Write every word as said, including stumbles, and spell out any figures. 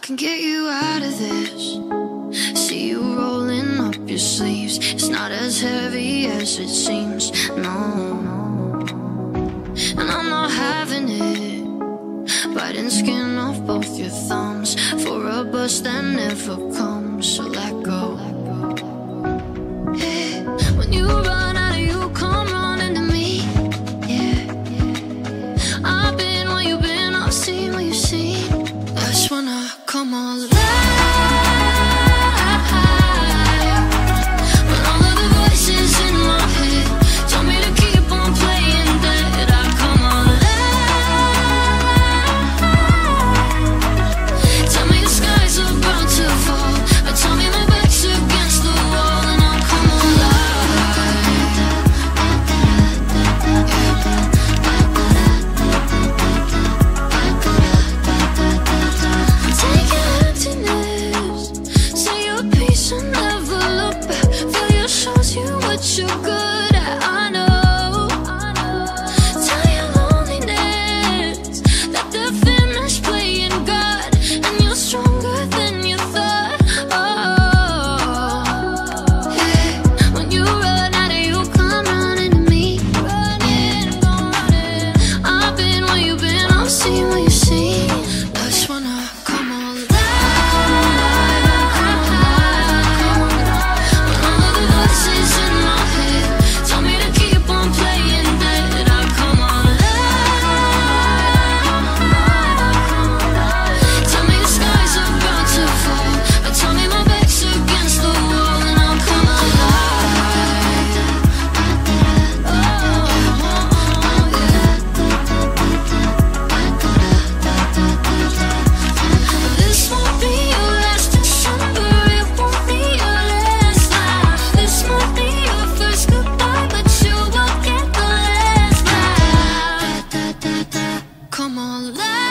can get you out of this. See you rolling up your sleeves. It's not as heavy as it seems, no. And I'm not having it, biting skin off both your thumbs for a bus that never comes, so let go. Hey, when you run out of you, come running to me. Yeah, I've been where you've been, I've seen what you've seen. I just wanna come alive. When all of the voices in my head tell me to keep on playing dead, I come alive. Tell me the sky's about to fall, or tell me my back's against the wall, and I'll come alive. Take your emptiness, say your peace and never look back. Failure shows you what you're good at, I know. Tell your loneliness that the finish playing God, and you're stronger than you thought. Oh, yeah. When you run out of you, come running to me. Running, come running. I've been where you've been, I've seen what you've seen. I just wanna come alive. When all of the voices in my head tell me to keep on playing dead, I come alive. Tell me the sky's about to fall, or tell me my back's against the wall, and I'll come alive. Oh, this won't be your last December, it won't be your last laugh. This might be your first goodbye, but you will get the last laugh. Come alive.